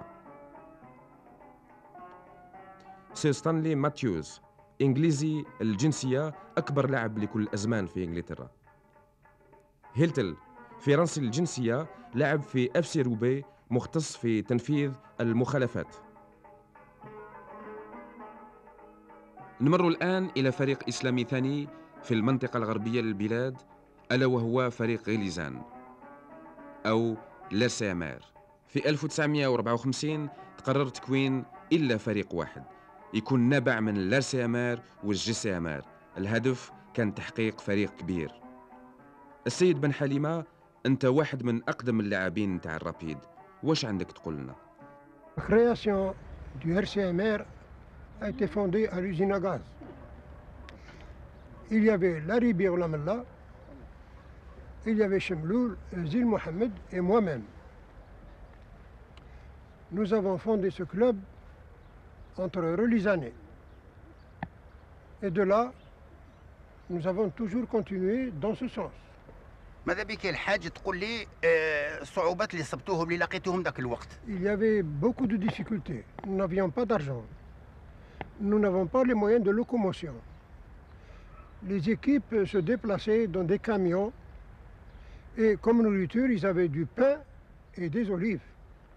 سير ستانلي ماتيوز إنجليزي الجنسية، أكبر لاعب لكل الأزمان في إنجلترا. هيلتل فرنسي الجنسية، لاعب في اف سي روبي، مختص في تنفيذ المخالفات. نمر الآن إلى فريق إسلامي ثاني في المنطقة الغربية للبلاد، ألا وهو فريق غليزان أو لاسامار. في ألف وتسعمائة وأربعة وخمسين تقرر تكوين إلا فريق واحد يكون نابع من لاسامار والجسامار. الهدف كان تحقيق فريق كبير. السيد بن حليمة، أنت واحد من أقدم اللاعبين تاع الرابيد، واش عندك تقول لنا؟ La création du R C M R a été fondée à l'usine à gaz. Il y avait Larry Birlamella, il y avait Chemloul, Zil Mohamed et moi-même. Nous avons fondé ce club entre Relizane. Et de là, nous avons toujours continué dans ce sens. ماذا بك الحاج تقول لي الصعوبات اللي صبتوهم اللي لقيتوهم ذاك الوقت؟ Il y avait beaucoup de difficultés. Nous n'avions pas d'argent. Nous n'avons pas les moyens de locomotion. Les équipes se déplaçaient dans des camions et comme nourriture, ils avaient du pain et des olives.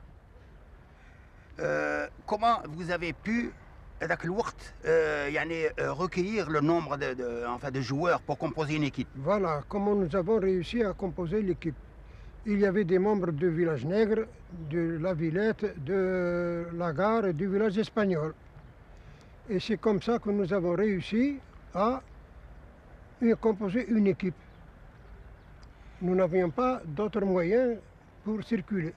Euh, comment vous avez pu ذاك الوقت يعني recueillir le nombre de, de, enfin, de joueurs pour composer une équipe? Voilà comment nous avons réussi à composer l'équipe. Il y avait des membres de Village Nègre, de la Villette, de la Gare et du village espagnol. Et c'est comme ça que nous avons réussi à composer une équipe. Nous n'avions pas d'autres moyens pour circuler.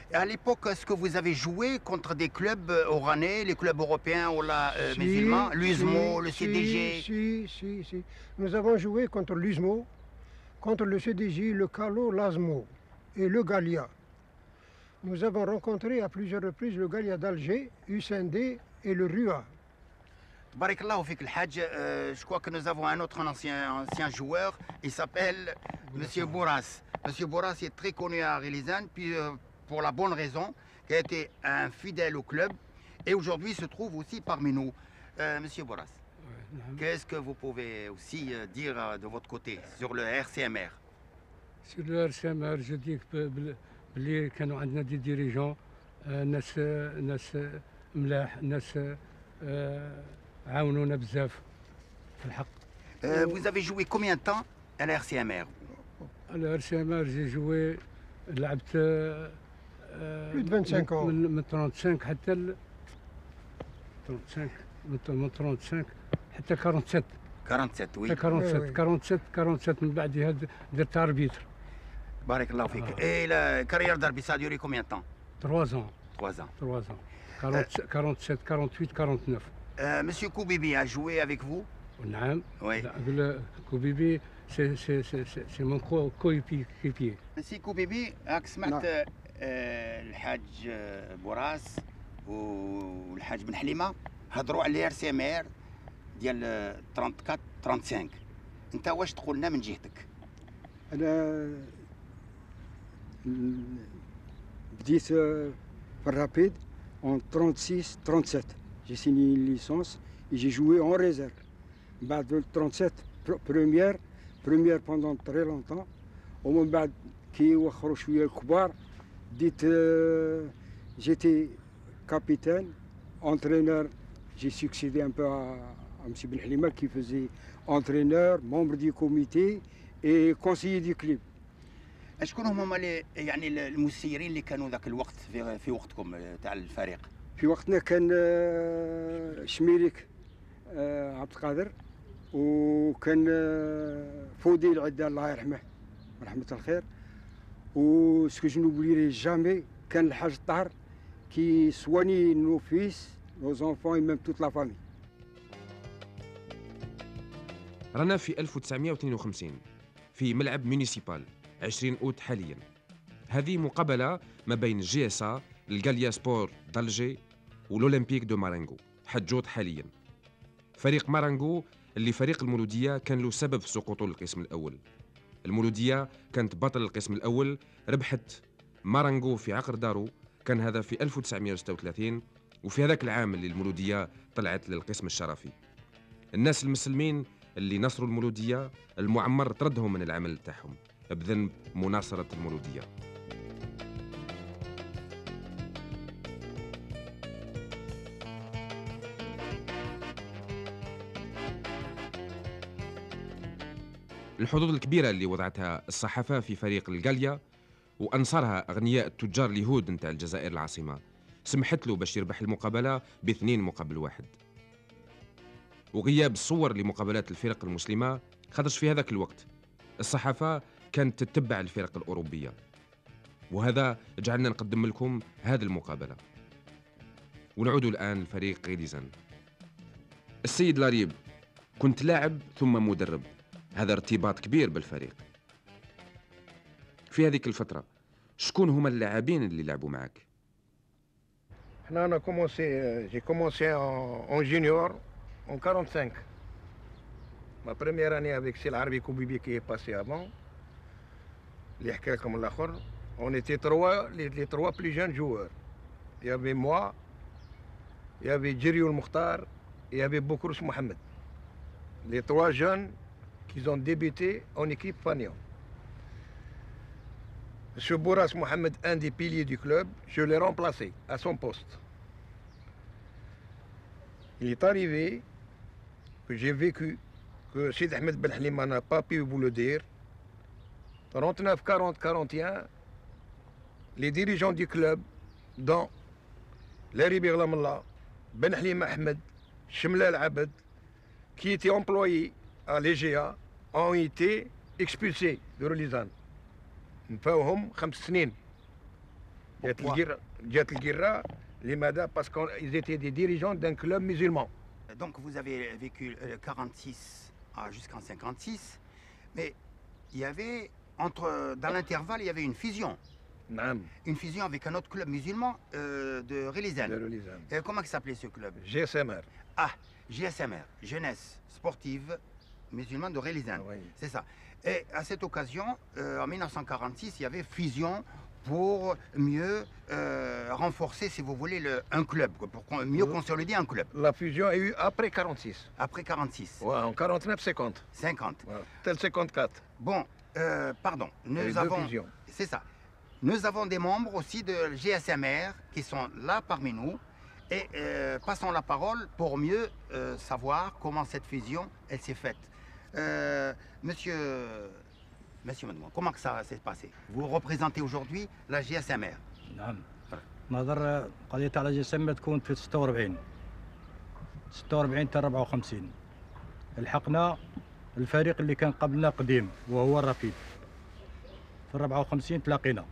À l'époque, est-ce que vous avez joué contre des clubs oranais, les clubs européens ou la, euh, Si, musulmans, l'U S M O, si, le C D G? Si, si, si. Nous avons joué contre l'U S M O, contre le C D J, le Calo, l'A S M O et le Gallia. Nous avons rencontré à plusieurs reprises le Gallia d'Alger, U S N D et le R U A. Barak Allah Fik El Hadj, euh, je crois que nous avons un autre ancien, ancien joueur, il s'appelle Monsieur Bourras. Monsieur Bourras est très connu à Rilizane, puis euh, pour la bonne raison qu'il a été un fidèle au club et aujourd'hui se trouve aussi parmi nous. Euh, Monsieur Bourras, ouais, qu'est-ce que vous pouvez aussi euh, dire euh, de votre côté sur le R C M R? Sur le R C M R, je dis que كانوا عندنا دي ديريجون ناس ناس ملاح ناس عاونونا بزاف في الحق. Vous avez joué combien de temps à la R C M R? À la R C M R, j'ai joué لعبت plus de vingt-cinq ans. من من trente-cinq حتى ل trente-cinq من trente-cinq حتى quarante-sept. quarante-sept oui. حتى quarante-sept quarante-sept quarante-sept من بعدها درت arbitre. Barak Allah Fik. Et la carrière d'arbitre, ça a duré combien de temps? Trois ans. Trois ans. Trois ans. quarante-sept, quarante-huit, quarante-neuf. Euh, Monsieur Koubibi a joué avec vous? نعم. Oui. كوبيبي c'est c'est c'est c'est mon coéquipier. Monsieur Koubibi, راك سمعت الحاج بوراس والحاج بن حليمة هضروا على ار سي ام ار ديال أربعة وثلاثين خمسة وثلاثين. انت واش تقول لنا من جهتك؟ انا بديت في الرابيد en trente-six trente-sept. J'ai signé une licence et j'ai joué en réserve. بعد le trente-sept première première pendant très longtemps. ومن بعد كي وخروا شويه الكبار بديت j'étais capitaine, entraîneur. J'ai succédé un peu à, à M. Ben Halima qui faisait entraîneur, membre du comité et conseiller du club. شكون هما يعني المسيرين اللي كانوا ذاك الوقت في, في وقتكم تاع الفريق؟ في وقتنا كان شميريك عبد القادر وكان فودي العدا الله يرحمه رحمة الخير وسكو جو نوبليري جامي كان الحاج الطاهر كي سواني نو فيس نو زونفون اي ميم توت لا فامي. رانا في ألف وتسعمائة واثنين وخمسين في ملعب مونيسيبال عشرين أوت حاليا. هذه مقابلة ما بين جي اس ا الغاليا سبور دالجي والأولمبيك دو مارانغو حجوط حاليا. فريق مارانغو اللي فريق المولودية كان له سبب في سقوطه للقسم الأول. المولودية كانت بطل القسم الأول، ربحت مارانغو في عقر دارو، كان هذا في ألف وتسعمائة وستة وثلاثين، وفي هذاك العام اللي المولودية طلعت للقسم الشرفي. الناس المسلمين اللي نصروا المولودية المعمر طردهم من العمل تاعهم بذنب مناصرة المولودية. الحظوظ الكبيرة اللي وضعتها الصحافة في فريق الغاليا وأنصرها أغنياء التجار اليهود نتاع الجزائر العاصمة سمحت له باش يربح المقابلة باثنين مقابل واحد. وغياب الصور لمقابلات الفرق المسلمة خاطرش في هذاك الوقت الصحافة كانت تتبع الفرق الأوروبية، وهذا جعلنا نقدم لكم هذه المقابلة. ونعود الآن لفريق غيديزان. السيد لاريب، كنت لاعب ثم مدرب، هذا ارتباط كبير بالفريق. في هذيك الفترة شكون هما اللاعبين اللي لعبوا معك؟ احنا انا كومونسي جي كومونسي en junior en quarante-cinq. Ma première année avec c'est l'Arbi Koubibi qui est passé avant. اللي حكى لكم الاخر. On était trois les, les trois plus jeunes joueurs. Il y avait moi, il y avait Djiriou El Mokhtar, et il y avait Boukrous Mohamed. Les trois jeunes qui ont débuté en équipe Fagnon. Monsieur Bourras Mohamed, un des piliers du club, je l'ai remplacé à son poste. Il est arrivé que j'ai vécu que Sid Ahmed Ben Halima n'a pas pu vous le dire. trente-neuf, quarante, quarante et un, les dirigeants du club, dont Larry Birlamallah, Ben Halima Ahmed, Shemlal Abed, qui étaient employés à l'E G A, ont été expulsés de Relizane. نفاوهم خمس سنين جات الجيرة جات الجيرة لماذا؟ باسكو ils étaient des dirigeants d'un club musulman. Donc vous avez vécu euh, quarante-six jusqu'en cinquante-six, mais il y avait, entre, dans l'intervalle, il y avait une fusion. نعم. Une fusion avec un autre club musulman euh, de Relizane. De Relizane. Et comment il s'appelait ce club? G S M R. Ah, G S M R, Jeunesse Sportive Musulmane de Relizane. Oui. C'est ça. Et à cette occasion, euh, en mille neuf cent quarante-six, il y avait fusion pour mieux euh, renforcer, si vous voulez, le, un club, quoi, pour mieux consolider un club. La fusion a eu après quarante-six. Après quarante-six. Ouais, en quarante-neuf, cinquante. cinquante. Ouais, tel cinquante-quatre. Bon, euh, pardon, nous avons... C'est ça. Nous avons des membres aussi de G S M R qui sont là parmi nous. Et euh, passons la parole pour mieux euh, savoir comment cette fusion elle s'est faite. Euh, monsieur, monsieur Madoua, comment que ça s'est passé? Vous représentez aujourd'hui la G S M R. نعم. نظر قضية على جي اس ام تكون في ستة وأربعين ستة وأربعين حتى أربعة وخمسين الحقنا الفريق اللي كان قبلنا قديم وهو الرافيد. في أربعة وخمسين تلاقينا،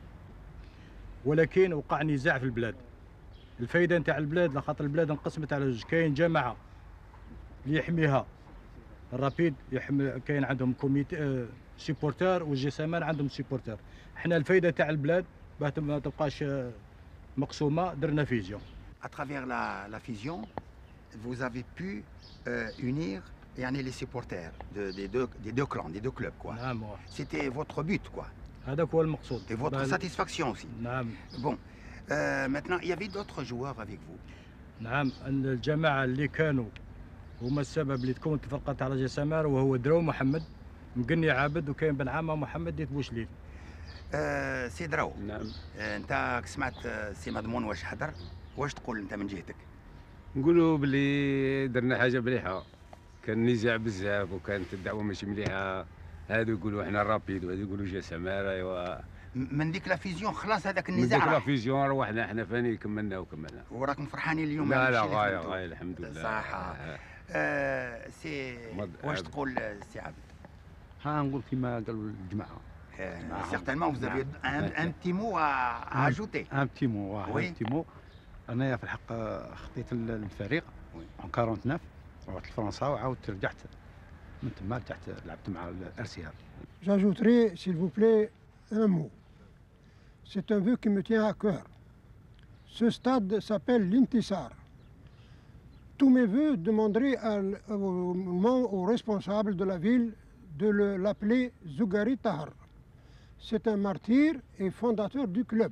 ولكن وقع نزاع في البلاد. الفايده نتاع البلاد لخاطر البلاد انقسمت على جوج، كاين جماعه اللي يحميها الرابيد، يحمي كاين عندهم كوميتي آه سيبورتور، والجي اس ام ار عندهم سيبورتور. حنا الفايده تاع البلاد باه ما تبقاش مقسومه درنا فيزيون. À travers la, la fusion, vous avez pu euh, unir يعني les supporters de, des, deux, des deux clans, des deux clubs quoi. نعم. C'était votre but quoi. هذاك هو المقصود. Et votre satisfaction aussi. نعم. Bon. Euh, maintenant, il y avait d'autres joueurs avec vous. نعم، الجماعة اللي كانوا هما السبب اللي تكونت الفرقة تاع جي اس ام ار، وهو دراو محمد، مقني عابد، وكاين بن عامة محمد ديت بوشليل. آه سي دراو. نعم. آه انت سمعت سي مضمون واش حضر، واش تقول انت من جهتك؟ نقولوا بلي درنا حاجة مليحة، كان نزاع بزاف وكانت الدعوة ماشي مليحة، هادو يقولوا احنا رابيد وهادو يقولوا جي اس ام ار. ايوا من ديك لا فيزيون خلاص هذاك النزاع. من ديك لا فيزيون روحنا احنا فاني كملنا وكملنا. وراكم فرحانين اليوم؟ لا لا غاية غاية الحمد لله. صح. آه سي واش تقول سي عابد؟ ها نقول كما قالوا الجماعة. سيغتينمون vous avez un, un petit mot à, à ajouter. Un petit mot, oui. Un petit mot. أنا في الحق خطيت الفريق en quarante-neuf ورحت لفرنسا وعاودت رجعت من تما رجعت لعبت مع الار سي ار. J'ajouterai s'il vous plaît un mot. C'est un vœu qui me tient à cœur. Ce stade s'appelle l'Intisar. Tous mes vœux demanderaient à, aux, aux responsables de la ville de l'appeler Zougari Tahar. C'est un martyr et fondateur du club.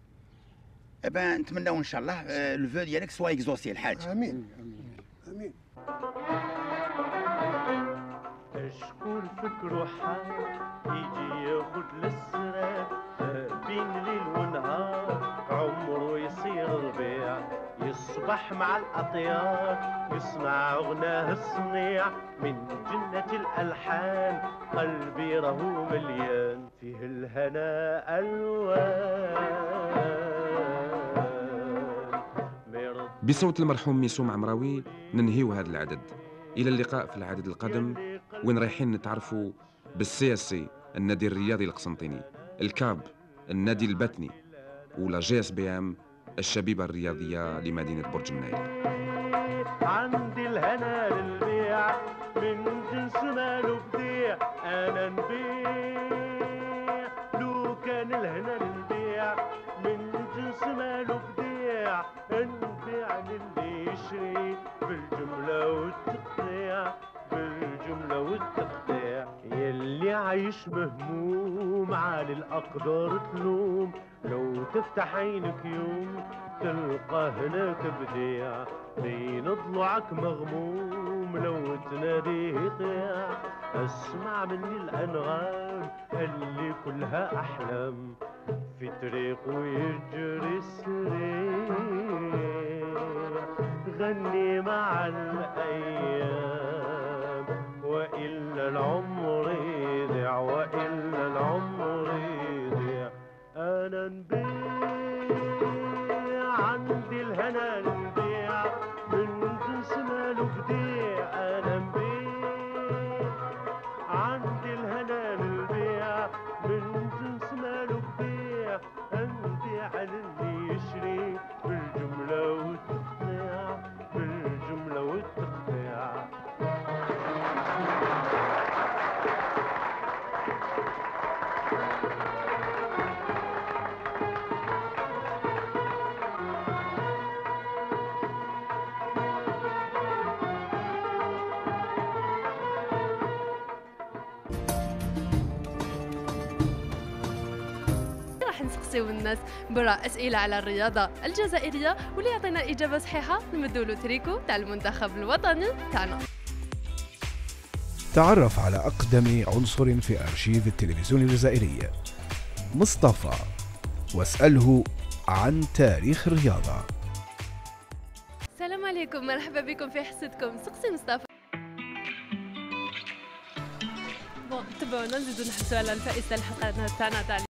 Eh ben, نتمناو ان شاء الله le vœu ديالك soit exaucé الحاج. امين امين امين. شكون فكرو حال يجي ياخد للسراب بين ليل ونهار، عمره يصير ربيع يصبح مع الأطيار، يصنع غناه الصنيع من جنة الألحان، قلبي راهو مليان فيه الهنا ألوان. بصوت المرحوم ميسوم عمراوي ننهيو هذا العدد. إلى اللقاء في العدد القادم، وين رايحين نتعرفوا بالسي اس سي النادي الرياضي القسنطيني، الكاب النادي البتني، ولا جي اس بي ام الشبيبة الرياضية لمدينة برج النايل. عندي الهنا للبيع من جنس ماله بديع، أنا نبيع لو كان الهنا للبيع من جنس ماله بديع، نبيع للي يشري بالجملة والتقطيع، بالجملة والتقطيع. يلي عايش مهموم على الأقدار تلوم، لو تفتح عينك يوم تلقى هناك بديع، بين ضلوعك مغموم لو تناديه يطيع. اسمع مني الأنغام اللي كلها أحلام، في طريق ويجري السريع، غني مع الأيام وإلا العمر يضيع، وإلا العمر يضيع. أنا نبيع عندي الهنا نبيع من جنس ماله بديع، أنا نبيع عندي الهنا نبيع من جنس ماله بديع، نبيع للي نساو الناس برا اسئله على الرياضه الجزائريه، واللي يعطينا الاجابه صحيحه نمدوا له تريكو تاع المنتخب الوطني تاعنا. تعرف على اقدم عنصر في ارشيف التلفزيون الجزائري، مصطفى، واساله عن تاريخ الرياضه. السلام عليكم، مرحبا بكم في حصتكم سقسي مصطفى. بون تبعونا نزيدو نحسوا على الفائزه الحلقه تاعنا تاع